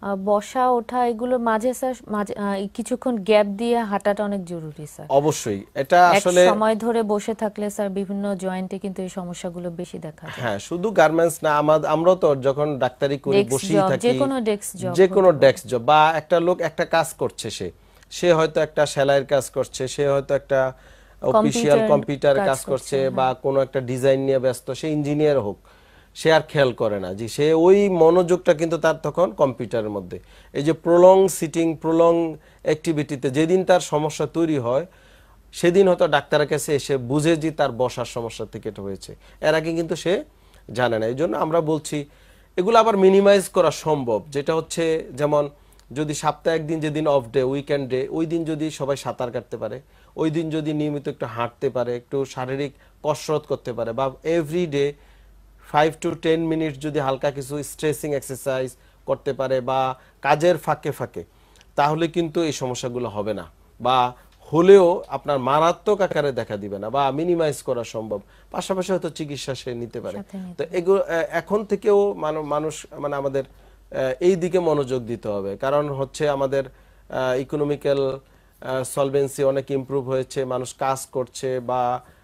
বসা ওঠা এগুলো মাঝে স্যার মাঝে কিছুক্ষণ গ্যাপ দিয়ে হাঁটাটা অনেক জরুরি স্যার। অবশ্যই এটা এক আসলে সময় ধরে বসে থাকলে স্যার বিভিন্ন জয়েন্টে কিন্তু এই সমস্যাগুলো বেশি দেখা যায়। হ্যাঁ, শুধু গার্মেন্টস না, আমরাও তো যখন ডাক্তারি করি ডেস্ক বসেই জব, যে থাকি, কোনো ডেস্ক জব যে কোনো হতে পারে। ডেস্ক জব, বা একটা লোক একটা কাজ করছে, সে হয়তো একটা সেলাইয়ের কাজ করছে, সে হয়তো একটা অফিসিয়াল কম্পিউটার কাজ করছে, বা হ্যাঁ। কোনো একটা ডিজাইন নিয়ে ব্যস্ত, সে ইঞ্জিনিয়ার হোক, সে আর খেয়াল করে না যে সে ওই মনোযোগটা কিন্তু তার তখন কম্পিউটারের মধ্যে। এই যে প্রলং সিটিং, প্রলং অ্যাক্টিভিটিতে যেদিন তার সমস্যা তৈরি হয়, সেদিন হয়তো ডাক্তারের কাছে এসে বুঝে যে তার বসার সমস্যা থেকে এটা হয়েছে, এর আগে কিন্তু সে জানে না। এই জন্য আমরা বলছি এগুলো আবার মিনিমাইজ করা সম্ভব, যেটা হচ্ছে যেমন যদি সপ্তাহে একদিন, যেদিন অফ ডে, উইকেন্ড ডে, ওই দিন যদি সবাই সাঁতার কাটতে পারে, ওই দিন যদি নিয়মিত একটু হাঁটতে পারে, একটু শারীরিক কসরত করতে পারে, বা এভরি ডে 5 to 10 মিনিট যদি হালকা কিছু স্ট্রেচিং এক্সারসাইজ করতে পারে, বা কাজের ফাঁকে ফাঁকে, তাহলে কিন্তু এই সমস্যাগুলো হবে না, বা হলেও আপনার মারাত্মক আকারে দেখা দিবে না, বা মিনিমাইজ করা সম্ভব। পাশাপাশি হয়তো চিকিৎসা সে নিতে পারে। তো এগুলো এখন থেকেও মানুষ মানে আমাদের এই দিকে মনোযোগ দিতে হবে, কারণ হচ্ছে আমাদের ইকোনমিক্যাল সলভেন্সি অনেক ইমপ্রুভ হয়েছে, মানুষ কাজ করছে, বা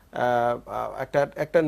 একটা একটা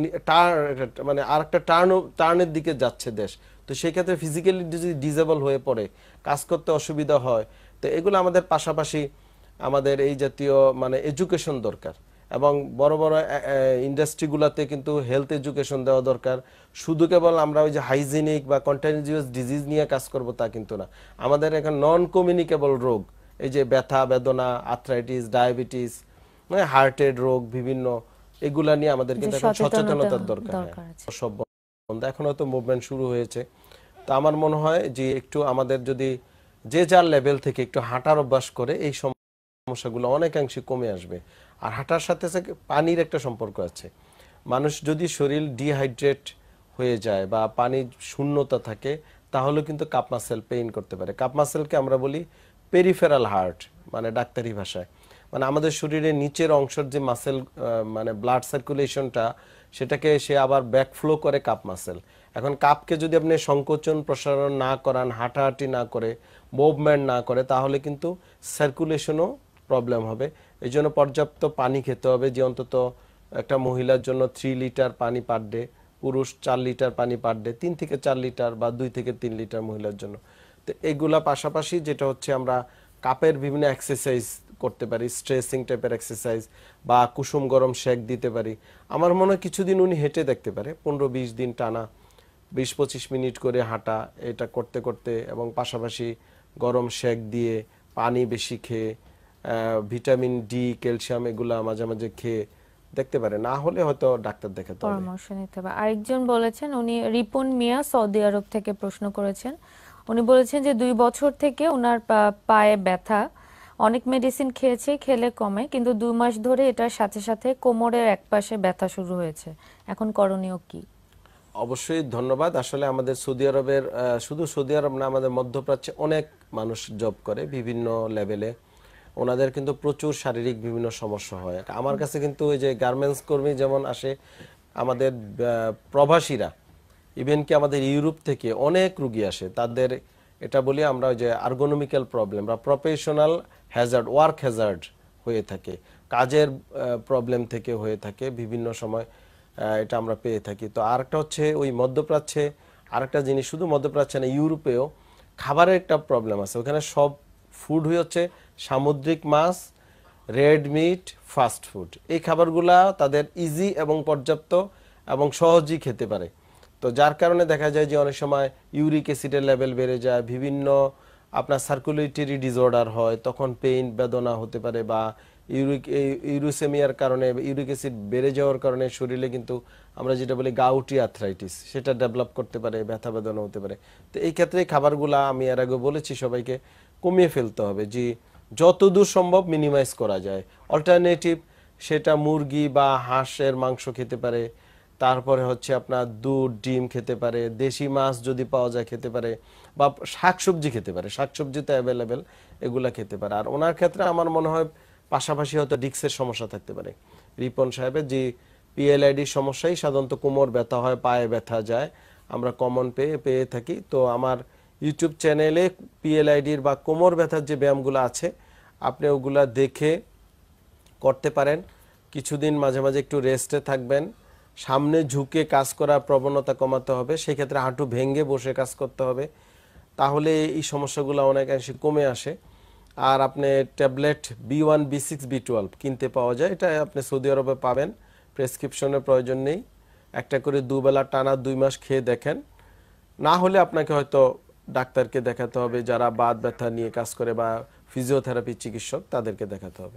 মানে আর একটা টার্নের দিকে যাচ্ছে দেশ। তো সেই ক্ষেত্রে ফিজিক্যালি যদি ডিসেবল হয়ে পড়ে, কাজ করতে অসুবিধা হয়, তো এগুলো আমাদের পাশাপাশি আমাদের এই জাতীয় মানে এডুকেশন দরকার, এবং বড় বড় ইন্ডাস্ট্রিগুলোতে কিন্তু হেলথ এডুকেশন দেওয়া দরকার। শুধু কেবল আমরা ওই যে হাইজিনিক বা কন্টাজিয়াস ডিজিজ নিয়ে কাজ করব তা কিন্তু না। আমাদের এখন নন কমিউনিকেবল রোগ, এই যে ব্যথা বেদনা, আর্থ্রাইটিস, ডায়াবেটিস, হার্টের রোগ বিভিন্ন, এগুলা নিয়ে আমাদের কিন্তু এখন সচেতনতার দরকার। হ্যাঁ, সব বন্ধ, এখন হয়তো মুভমেন্ট শুরু হয়েছে। তো আমার মনে হয় যে একটু আমাদের যদি যে যার লেভেল থেকে একটু হাঁটার অভ্যাস করে, এই সমস্যাগুলো অনেকাংশে কমে আসবে। আর হাঁটার সাথে সাথে পানির একটা সম্পর্ক আছে। মানুষ যদি শরীর ডিহাইড্রেট হয়ে যায় বা পানির শূন্যতা থাকে, তাহলে কিন্তু কাপ মাসেল পেইন করতে পারে। কাপ মাসেলকে আমরা বলি পেরিফেরাল হার্ট, মানে ডাক্তারি ভাষায়, মানে আমাদের শরীরের নিচের অংশের যে মাসেল, মানে ব্লাড সার্কুলেশনটা, সেটাকে সে আবার ব্যাকফ্লো করে কাপ মাসেল। এখন কাপকে যদি আপনি সংকোচন প্রসারণ না করান, হাঁটাহাঁটি না করে, মুভমেন্ট না করে, তাহলে কিন্তু সার্কুলেশনও প্রবলেম হবে। এই জন্য পর্যাপ্ত পানি খেতে হবে, যে অন্তত একটা মহিলার জন্য 3 লিটার পানি পার ডে, পুরুষ 4 লিটার পানি পার ডে, 3 থেকে 4 লিটার বা 2 থেকে 3 লিটার মহিলার জন্য। তো এগুলা পাশাপাশি যেটা হচ্ছে আমরা কাপের বিভিন্ন এক্সারসাইজ করতে পারি, স্ট্রেচিং টাইপের এক্সারসাইজ, বা কুসুম গরম শেক দিতে পারি। আমার মনে হয় কিছুদিন উনি হেঁটে দেখতে পারে, 15-20 দিন টানা 20-25 মিনিট করে হাঁটা, এটা করতে করতে, এবং পাশাপাশি গরম শেক দিয়ে, পানি বেশি খেয়ে, ভিটামিন ডি, ক্যালসিয়াম এগুলা মাঝে মাঝে খেয়ে দেখতে পারে। না হলে হয়তো ডাক্তার দেখাতে হবে, পরামর্শ নিতে হবে। আরেকজন বলেছেন, উনি রিপন মিয়া সৌদি আরব থেকে প্রশ্ন করেছেন। উনি বলেছেন যে 2 বছর থেকে ওনার পায়ে ব্যথা, অনেক মেডিসিন খেয়েছে, খেলে কমে, কিন্তু 2 মাস ধরে এটার সাথে সাথে কোমরের একপাশে ব্যথা শুরু হয়েছে। এখন করণীয় কি? অবশ্যই ধন্যবাদ। আসলে আমাদের সৌদি আরবের, শুধু সৌদি আরব না, আমাদের মধ্যপ্রাচ্যে অনেক মানুষ জব করে বিভিন্ন লেভেলে, ওনাদের কিন্তু প্রচুর শারীরিক বিভিন্ন সমস্যা হয়। আমার কাছে কিন্তু ওই যে গার্মেন্টস কর্মী যেমন আসে, আমাদের প্রবাসীরা, ইভেন কি আমাদের ইউরোপ থেকে অনেক রুগী আসে, তাদের এটা বলি আমরা ওই যে আর্গোনমিক্যাল প্রবলেম বা প্রফেশনাল হ্যাজার্ড, ওয়ার্ক হ্যাজার্ড হয়ে থাকে, কাজের প্রবলেম থেকে হয়ে থাকে বিভিন্ন সময়, এটা আমরা পেয়ে থাকি। তো আরেকটা হচ্ছে ওই মধ্যপ্রাচ্যে আরেকটা জিনিস, শুধু মধ্যপ্রাচ্যে না, ইউরোপেও খাবারের একটা প্রবলেম আছে। ওখানে সব ফুড হচ্ছে সামুদ্রিক মাছ, রেড মিট, ফাস্ট ফুড, এই খাবারগুলা তাদের ইজি এবং পর্যাপ্ত এবং সহজেই খেতে পারে। তো যার কারণে দেখা যায় যে অনেক সময় ইউরিক অ্যাসিডের লেভেল বেড়ে যায়, বিভিন্ন আপনার সার্কুলেটরি ডিসঅর্ডার হয়, তখন পেইন বেদনা হতে পারে, বা ইউরোসেমিয়ার কারণে, ইউরিক অ্যাসিড বেড়ে যাওয়ার কারণে শরীরে কিন্তু আমরা যেটা বলি গাউটি আর্থ্রাইটিস, সেটা ডেভেলপ করতে পারে, ব্যথা বেদনা হতে পারে। তো এই ক্ষেত্রে খাবারগুলা আমি এর আগে বলেছি সবাইকে কমিয়ে ফেলতে হবে, যে যতদূর সম্ভব মিনিমাইজ করা যায়। অল্টারনেটিভ সেটা মুরগি বা হাঁসের মাংস খেতে পারে, তারপরে হচ্ছে আপনার দুধ ডিম খেতে পারে, দেশি মাছ যদি পাওয়া যায় খেতে পারে, বা শাকসবজি খেতে পারে, শাকসবজি তো অ্যাভেলেবেল, এগুলা খেতে পারে। আর ওনার ক্ষেত্রে আমার মনে হয় পাশাপাশি হয়তো ডিস্কের সমস্যা থাকতে পারে। রিপন সাহেবের যে পিএলআইডির সমস্যাই সাধারণত কোমর ব্যথা হয়, পায়ে ব্যথা যায়, আমরা কমন পেয়ে থাকি। তো আমার ইউটিউব চ্যানেলে পিএলআইডির বা কোমর ব্যথার যে ব্যায়ামগুলো আছে আপনি ওগুলা দেখে করতে পারেন। কিছুদিন মাঝে মাঝে একটু রেস্টে থাকবেন, সামনে ঝুঁকে কাজ করার প্রবণতা কমাতে হবে, সেক্ষেত্রে হাঁটু ভেঙে বসে কাজ করতে হবে, তাহলে এই সমস্যাগুলো অনেকাংশে কমে আসে। আর আপনি ট্যাবলেট B1 B6 B12 কিনতে পাওয়া যায়, এটা আপনি সৌদি আরবে পাবেন, প্রেসক্রিপশনের প্রয়োজন নেই। একটা করে দুবেলা টানা 2 মাস খেয়ে দেখেন, না হলে আপনাকে হয়তো ডাক্তারকে দেখাতে হবে, যারা বাত ব্যথা নিয়ে কাজ করে বা ফিজিওথেরাপি চিকিৎসক তাদেরকে দেখাতে হবে।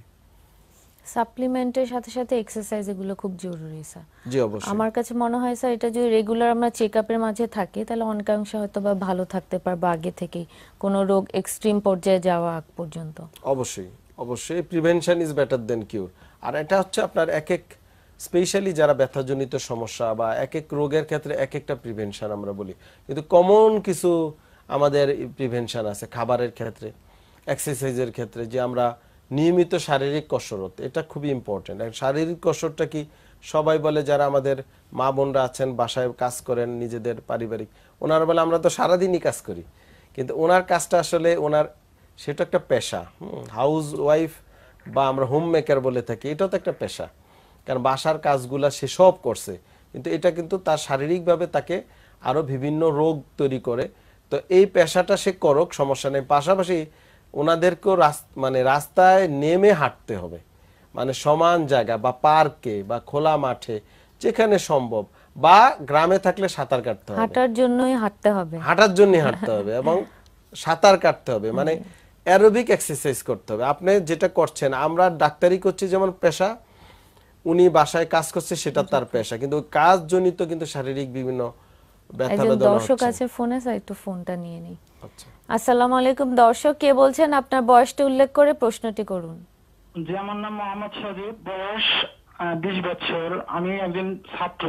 সাপ্লিমেন্টের সাথে সাথে এক্সারসাইজ এগুলো খুব জরুরি স্যার। জি অবশ্যই। আমার কাছে মনে হয় স্যার এটা যদি রেগুলার আমরা চেকআপের মাঝে থাকি তাহলে অনেকাংশে হয়তো বা ভালো থাকতে পারবো আগে থেকেই, কোনো রোগ এক্সট্রিম পর্যায়ে যাওয়া আগ পর্যন্ত। অবশ্যই অবশ্যই, prevention is better than cure. আর এটা হচ্ছে আপনার এক এক স্পেশালি যারা ব্যথাজনিত সমস্যা বা এক এক রোগের ক্ষেত্রে এক একটা প্রিভেনশন আমরা বলি, কিন্তু কমন কিছু আমাদের প্রিভেনশন আছে খাবারের ক্ষেত্রে, এক্সারসাইজের ক্ষেত্রে, যে আমরা নিয়মিত শারীরিক কসরত, এটা খুবই ইম্পর্টেন্ট। শারীরিক কসরতটা কি সবাই বলে, যারা আমাদের মা বোনরা আছেন বাসায় কাজ করেন নিজেদের পারিবারিক, ওনারা বলে আমরা তো সারাদিনই কাজ করি, কিন্তু ওনার কাজটা আসলে ওনার সেটা একটা পেশা। হাউস ওয়াইফ বা আমরা হোম মেকার বলে থাকি, এটাও তো একটা পেশা, কারণ বাসার কাজগুলা সে সব করছে, কিন্তু এটা কিন্তু তার শারীরিকভাবে তাকে আরো বিভিন্ন রোগ তৈরি করে। তো এই পেশাটা সে করুক, সমস্যা নেই, পাশাপাশি ওনাদেরকেও মানে রাস্তায় নেমে হাঁটতে হবে, মানে সমান জায়গা বা পার্কে বা খোলা মাঠে যেখানে সম্ভব, বা গ্রামে থাকলে সাঁতার কাটতে হবে, হাঁটার জন্যই হাঁটতে হবে, হাঁটার জন্যই হাঁটতে হবে এবং সাঁতার কাটতে হবে, মানে অ্যারোবিক এক্সারসাইজ করতে হবে। আপনি যেটা করছেন, আমরা ডাক্তারি করছি যেমন পেশা, উনি বাসায় কাজ করছে সেটা তার পেশা, কিন্তু কাজ জনিত কিন্তু শারীরিক বিভিন্ন ব্যথা একজন বেদনা দর্শক হচ্ছে। আছে ফোনে, স্যার একটু ফোনটা নিয়ে নেই। আচ্ছা, আসসালামু আলাইকুম দর্শক, কে বলছেন? আপনার বয়সটা উল্লেখ করে প্রশ্নটি করুন। জি, আমার নাম মোহাম্মদ সজীব, বয়স 20 বছর, আমি একজন ছাত্র।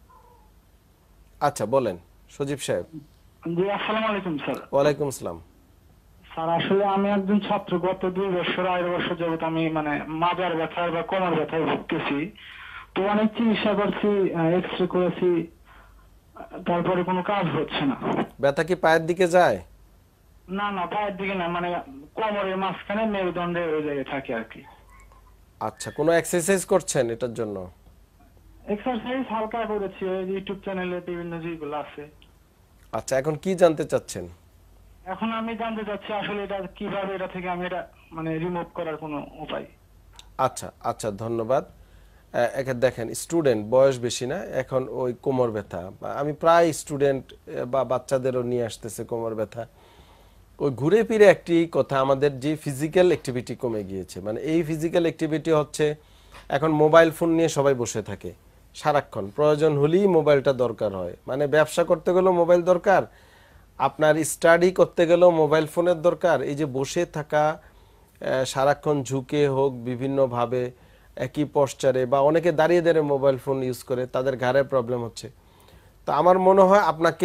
আচ্ছা বলেন সজীব সাহেব। জি, আসসালামু আলাইকুম স্যার। ওয়ালাইকুম আসসালাম। স্যার আসলে আমি একজন ছাত্র, গত 2 বছর 2.5 বছর যাবত আমি মানে মাজার ব্যথার বা কোমর ব্যথায় ভুগতেছি। তো অনেক চিকিৎসা করছি, এক্সরে করেছি, তারপরে কোনো কাজ হচ্ছে না। ব্যথা কি পায়ের দিকে যায়? না না, পায়ের দিকে না, মানে কোমরের মাঝখানে মেরুদণ্ডের ওই জায়গায় থাকে আর কি। আচ্ছা, কোনো এক্সারসাইজ করছেন এটার জন্য? এক্সারসাইজ হালকা করেছি, ওই ইউটিউব চ্যানেলে বিভিন্ন যেগুলো আছে। আচ্ছা, এখন কি জানতে চাচ্ছেন? এখন আমি জানতে চাচ্ছি আসলে এটা কিভাবে, এটা থেকে আমি এটা মানে রিমুভ করার কোনো উপায়। আচ্ছা আচ্ছা, ধন্যবাদ। একে দেখেন, স্টুডেন্ট, বয়স বেশি না, এখন ওই কোমর ব্যথা, আমি প্রায় স্টুডেন্ট বা বাচ্চাদেরও নিয়ে আসতেছে কোমর ব্যথা। ওই ঘুরে ফিরে একটি কথা, আমাদের যে ফিজিক্যাল অ্যাক্টিভিটি কমে গিয়েছে, মানে এই ফিজিক্যাল অ্যাক্টিভিটি হচ্ছে এখন মোবাইল ফোন নিয়ে সবাই বসে থাকে সারাক্ষণ, প্রয়োজন হলেই মোবাইলটা দরকার হয়, মানে ব্যবসা করতে গেলেও মোবাইল দরকার, আপনার স্টাডি করতে গেলেও মোবাইল ফোনের দরকার। এই যে বসে থাকা, সারাক্ষণ ঝুঁকে হোক বিভিন্নভাবে একই পশ্চারে, বা অনেকে দাঁড়িয়ে দাঁড়িয়ে মোবাইল ফোন ইউজ করে, তাদের ঘাড়ে প্রবলেম হচ্ছে। তো আমার মনে হয়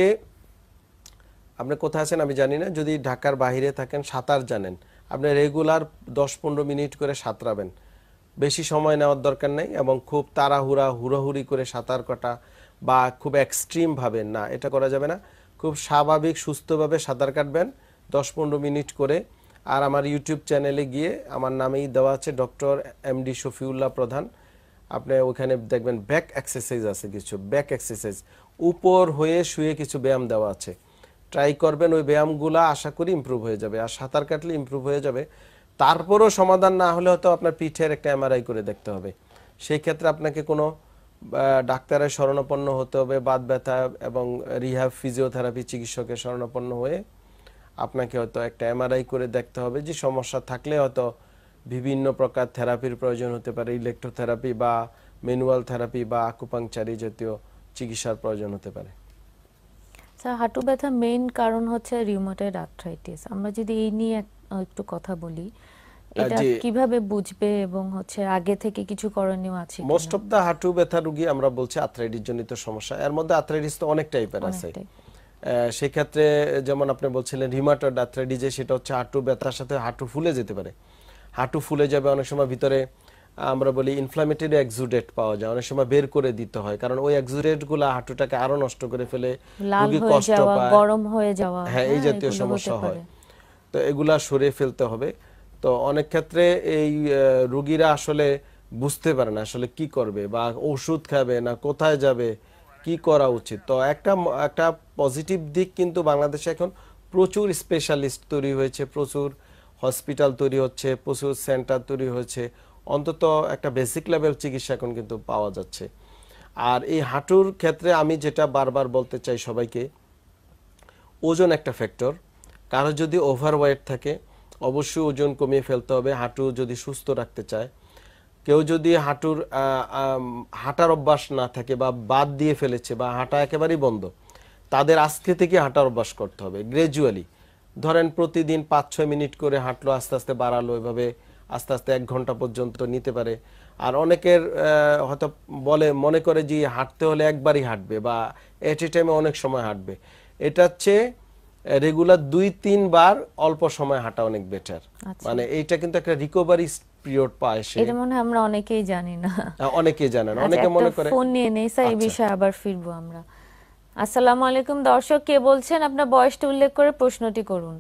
আপনি কোথায় আছেন আমি জানি না, যদি ঢাকার বাইরে থাকেন, সাঁতার জানেন, আপনি রেগুলার 10-15 মিনিট করে সাঁতরাবেন, বেশি সময় নেওয়ার দরকার নেই, এবং খুব হুড়োহুড়ি করে সাঁতার কাটা বা খুব এক্সট্রিম ভাবে না, এটা করা যাবে না। খুব স্বাভাবিক সুস্থভাবে সাঁতার কাটবেন 10-15 মিনিট করে। আর আমার ইউটিউব চ্যানেলে গিয়ে আমার নামেই দেওয়া আছে ডক্টর এমডি শফিউল্লাহ প্রধান, আপনি ওখানে দেখবেন ব্যাক এক্সারসাইজ আছে, কিছু ব্যাক এক্সারসাইজ, উপর হয়ে শুয়ে কিছু ব্যায়াম দেওয়া আছে, ট্রাই করবেন, ওই ব্যায়ামগুলো আশা করি ইমপ্রুভ হয়ে যাবে। আর সাঁতার কাটলে ইমপ্রুভ হয়ে যাবে। তারপরও সমাধান না হলে হয়তো আপনার পিঠের একটা এমআরআই করে দেখতে হবে, সেই ক্ষেত্রে আপনাকে কোনো ডাক্তারের শরণাপন্ন হতে হবে, বাত ব্যথা এবং রিহ্যাব ফিজিওথেরাপি চিকিৎসকের শরণাপন্ন হয়ে আপনাকে হয়তো একটা এমআরআই করে দেখতে হবে, যে সমস্যা থাকলে হয়তো বিভিন্ন প্রকার থেরাপির প্রয়োজন হতে পারে, ইলেকট্রোথেরাপি বা ম্যানুয়াল থেরাপি বা আকুপাংচারি জাতীয় চিকিৎসার প্রয়োজন হতে পারে। স্যার, হাঁটু ব্যথা মেইন কারণ হচ্ছে রিউমাটয়েড আর্থ্রাইটিস। আমরা যদি এই নিয়ে একটু কথা বলি, এটা কিভাবে বুঝবে এবং হচ্ছে আগে থেকে কিছু করণীয় আছে কিনা? মোস্ট অফ দা হাঁটু ব্যথা রোগী আমরা বলছি আর্থ্রাইটিস জনিত সমস্যা, এর মধ্যে আর্থ্রাইটিস তো অনেক টাইপের আছে। সেই ক্ষেত্রে যেমন আপনি বলছিলেন রিউমাটয়েড আর্থ্রাইটিস, সেটা হচ্ছে হাঁটু ব্যথার সাথে হাঁটু ফুলে যেতে পারে, হাঁটু ফুলে যাবে, অনেক সময় ভিতরে আমরা বলি ইনফ্লামেটরি এক্সুডেট পাওয়া যায়, অনেক সময় বের করে দিতে হয়, কারণ ওই এক্সুডেট গুলা হাঁটুটাকে আরো নষ্ট করে ফেলে, লাল রোগী হয়ে কষ্ট যাওয়া, পায়, গরম হয়ে যাওয়া, হ্যাঁ এই জাতীয় এগুলো সমস্যা হতে হয়। পারে। তো এগুলা সরিয়ে ফেলতে হবে। তো অনেক ক্ষেত্রে এই রোগীরা আসলে বুঝতে পারে না আসলে কি করবে, বা ওষুধ খাবে না কোথায় যাবে, কি করা উচিত। তো একটা পজিটিভ দিক কিন্তু বাংলাদেশে এখন প্রচুর স্পেশালিস্ট তৈরি হয়েছে, প্রচুর হসপিটাল তৈরি হচ্ছে, প্রচুর সেন্টার তৈরি হয়েছে, অন্তত একটা বেসিক লেভেল চিকিৎসা এখন কিন্তু পাওয়া যাচ্ছে। আর এই হাঁটুর ক্ষেত্রে আমি যেটা বারবার বলতে চাই সবাইকে, ওজন একটা ফ্যাক্টর। কারো যদি ওভারওয়েট থাকে অবশ্যই ওজন কমিয়ে ফেলতে হবে হাঁটু যদি সুস্থ রাখতে চায়। কেউ যদি হাঁটার অভ্যাস না থাকে বা বাদ দিয়ে ফেলেছে বা হাঁটা একেবারেই বন্ধ, তাদের আজকে থেকে হাঁটার অভ্যাস করতে হবে গ্র্যাজুয়ালি। ধরেন প্রতিদিন 5-6 মিনিট করে হাঁটলো, আস্তে আস্তে বাড়ালো, এভাবে আস্তে আস্তে 1 ঘন্টা পর্যন্ত নিতে পারে। আর অনেকের হয়তো মনে করে যে হাঁটতে হলে একবারই হাঁটবে বা এট এ টাইমে অনেক সময় হাঁটবে। এটা হচ্ছে রেগুলার 2-3 বার অল্প সময় হাঁটা অনেক বেটার। মানে এইটা কিন্তু একটা রিকভারি পিরিয়ড পায় সে। এটা মনে হয় আমরা অনেকেই জানি না। অনেকেই জানেন, আচ্ছা, অনেকে মনে করে। ফোন নিয়ে নেই স্যার, এই আচ্ছা। বিষয়ে আবার ফিরবো আমরা। আসসালামু আলাইকুম দর্শক, কে বলছেন? আপনার বয়সটা উল্লেখ করে প্রশ্নটি করুন।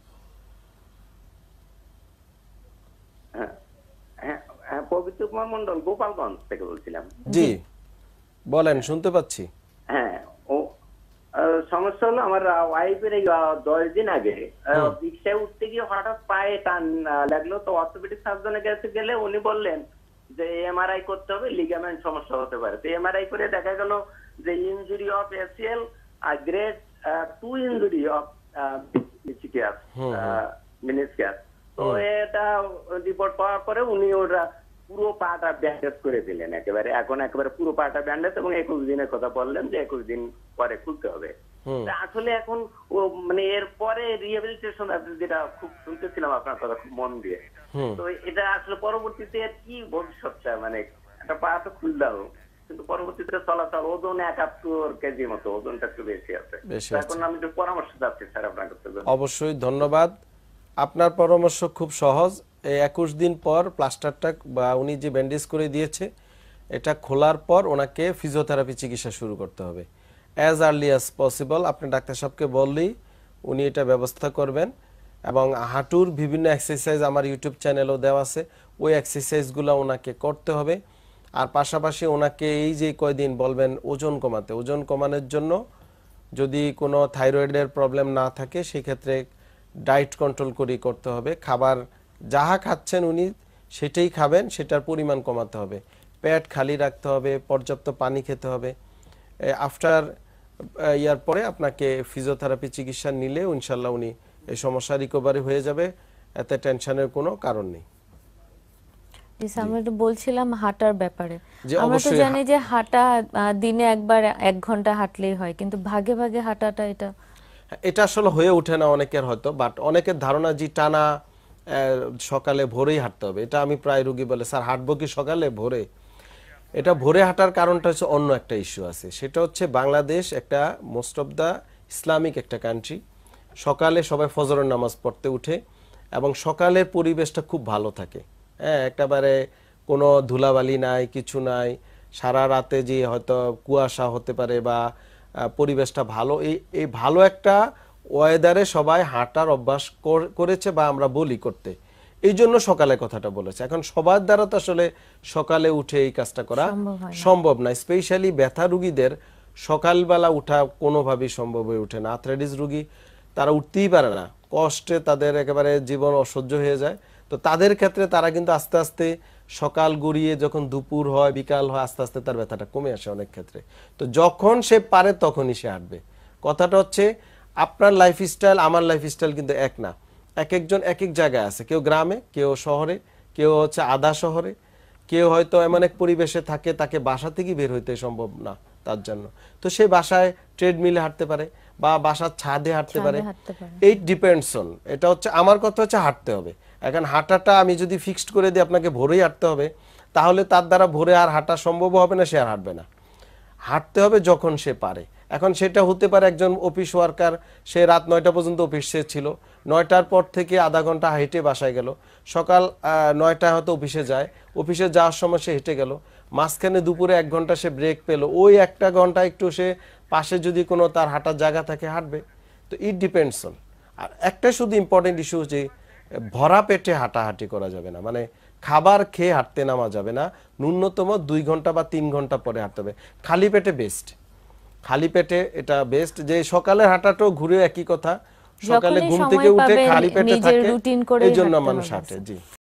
পবিত্র কুমার মন্ডল, গোপালগঞ্জ থেকে বলছিলাম। জি বলেন, শুনতে পাচ্ছি। হ্যাঁ, ও সমস্যা হলো আমার ওয়াইফের এই 10 দিন আগে রিক্সায় উঠতে গিয়ে হঠাৎ পায়ে টান লাগলো। তো অর্থোপেডিক সার্জনের কাছে গেলে উনি বললেন যে এমআরআই করতে হবে, লিগামেন্ট সমস্যা হতে পারে। তো এমআরআই করে দেখা গেল যে ইনজুরি অফ এসিএল আর গ্রেড 2 ইনজুরি অফ মিনিসকাস। তো এটা রিপোর্ট পাওয়ার পরে উনি ওরা পুরো পাটা ব্যান্ডেজ করে দিলেন একেবারে। এখন একেবারে পুরো পাটা ব্যান্ডেজ, এবং 21 দিনের কথা বললেন যে 21 দিন পরে খুলতে হবে। আসলে এখন ও মানে এর পরে রিহ্যাবিলিটেশন যেটা খুব শুনতেছিলাম আপনার কথা খুব মন দিয়ে, তো এটা আসলে পরবর্তীতে কি ভবিষ্যৎটা, মানে একটা পা তো খুললাম কিন্তু পরবর্তীতে চলাচল, ওজন 71 কেজি মতো, ওজনটা একটু বেশি আছে। এখন আমি একটু পরামর্শ চাচ্ছি স্যার আপনার কাছে। অবশ্যই, ধন্যবাদ। আপনার পরামর্শ খুব সহজ। এই 21 দিন পর প্লাস্টারটা বা উনি যে ব্যান্ডেজ করে দিয়েছে এটা খোলার পর ওনাকে ফিজিওথেরাপি চিকিৎসা শুরু করতে হবে অ্যাজ আর্লি অ্যাজ পসিবল। আপনি ডাক্তার সাহেবকে বললেই উনি এটা ব্যবস্থা করবেন। এবং হাঁটুর বিভিন্ন এক্সারসাইজ আমার ইউটিউব চ্যানেলও দেওয়া আছে, ওই এক্সারসাইজগুলো ওনাকে করতে হবে। আর পাশাপাশি ওনাকে এই যে কয়দিন বলবেন ওজন কমাতে, ওজন কমানোর জন্য যদি কোনো থাইরয়েডের প্রবলেম না থাকে সেক্ষেত্রে ডায়েট কন্ট্রোল করেই করতে হবে। খাবার যাহা খাচ্ছেন উনি সেটাই খাবেন, সেটার পরিমাণ কমাতে হবে, পেট খালি রাখতে হবে, পর্যাপ্ত পানি খেতে হবে। আফটার ইয়ার পরে আপনাকে ফিজিওথেরাপি চিকিৎসা নিলে ইনশাল্লাহ উনি এই সমস্যা রিকভারি হয়ে যাবে, এতে টেনশনের কোনো কারণ নেই। আমরা তো বলছিলাম হাঁটার ব্যাপারে। যে আমরা তো অবশ্যই জানি যে হাঁটা দিনে একবার 1 ঘন্টা হাঁটলেই হয়, কিন্তু ভাগে ভাগে হাঁটাটা এটা আসলে হয়ে ওঠে না অনেকের হয়তো, বাট অনেকের ধারণা যে টানা সকালে ভোরেই হাঁটতে হবে। এটা আমি প্রায় রোগী বলে, স্যার হাঁটবো কি সকালে ভোরে? এটা ভোরে হাঁটার কারণটা হচ্ছে অন্য একটা ইস্যু আছে, সেটা হচ্ছে বাংলাদেশ একটা মোস্ট অফ দ্য ইসলামিক একটা কান্ট্রি। সকালে সবাই ফজরের নামাজ পড়তে উঠে এবং সকালের পরিবেশটা খুব ভালো থাকে। হ্যাঁ, একেবারে কোনো ধুলাবালি নাই, কিছু নাই। সারা রাতে যে হয়তো কুয়াশা হতে পারে বা পরিবেশটা ভালো, এই ভালো একটা ওয়েদারে সবাই হাঁটার অভ্যাস করেছে বা আমরা বলি করতে, এই জন্য সকালে কথাটা বলেছে। এখন সবার দ্বারা তো আসলে সকালে উঠে এই কাজটা করা সম্ভব না। স্পেশালি ব্যথা রুগীদের সকালবেলা উঠা কোনোভাবেই সম্ভব হয়ে ওঠে না। আর্থ্রাইটিস রুগী তারা উঠতেই পারে না, কষ্টে তাদের একেবারে জীবন অসহ্য হয়ে যায়। তো তাদের ক্ষেত্রে তারা কিন্তু আস্তে আস্তে সকাল গড়িয়ে যখন দুপুর হয়, বিকাল হয়, আস্তে আস্তে তার ব্যথাটা কমে আসে অনেক ক্ষেত্রে। তো যখন সে পারে তখনই সে হাঁটবে। কথাটা হচ্ছে আপনার লাইফস্টাইল আমার লাইফস্টাইল কিন্তু এক না, এক একজন এক এক জায়গায় আছে। কেউ গ্রামে, কেউ শহরে, কেউ হচ্ছে আধা শহরে, কেউ হয়তো এমন এক পরিবেশে থাকে তাকে বাসা থেকে বের হইতে সম্ভব না তার জন্য। তো সে বাসায় ট্রেডমিলে হাঁটতে পারে বা বাসার ছাদে হাঁটতে পারে। এই ডিপেন্ডস অন, এটা হচ্ছে আমার কথা হচ্ছে হাঁটতে হবে। এখন হাঁটাটা আমি যদি ফিক্সড করে দিই আপনাকে ভোরেই হাঁটতে হবে, তাহলে তার দ্বারা ভোরে আর হাঁটা সম্ভব হবে না, সে আর হাঁটবে না। হাঁটতে হবে যখন সে পারে। এখন সেটা হতে পারে একজন অফিস ওয়ার্কার, সে রাত 9টা পর্যন্ত অফিসে ছিল, 9টার পর থেকে আধা ঘন্টা হেঁটে বাসায় গেল, সকাল 9টায় হয়তো অফিসে যায়, অফিসে যাওয়ার সময় সে হেঁটে গেল, মাঝখানে দুপুরে 1 ঘন্টা সে ব্রেক পেলো, ওই 1টা ঘন্টা একটু সে পাশে যদি কোনো তার হাঁটার জায়গা থাকে হাঁটবে। তো ইট ডিপেন্ডস অন। আর একটা শুধু ইম্পর্টেন্ট ইস্যু যে ভরা পেটে হাঁটাহাঁটি করা যাবে না, মানে খাবার খেয়ে হাঁটতে নামা যাবে না, ন্যূনতম 2 ঘন্টা বা 3 ঘন্টা পরে হাঁটতে হবে। খালি পেটে বেস্ট, খালি পেটে এটা বেস্ট। যে সকালে হাঁটাটাও ঘুরে একই কথা, সকালে যখনই ঘুম সময় থেকে উঠে পাবেন খালি পেটে নিজের থাকে, রুটিন করে এই জন্য হাঁটতে মানুষ হবে। হাঁটে। জি।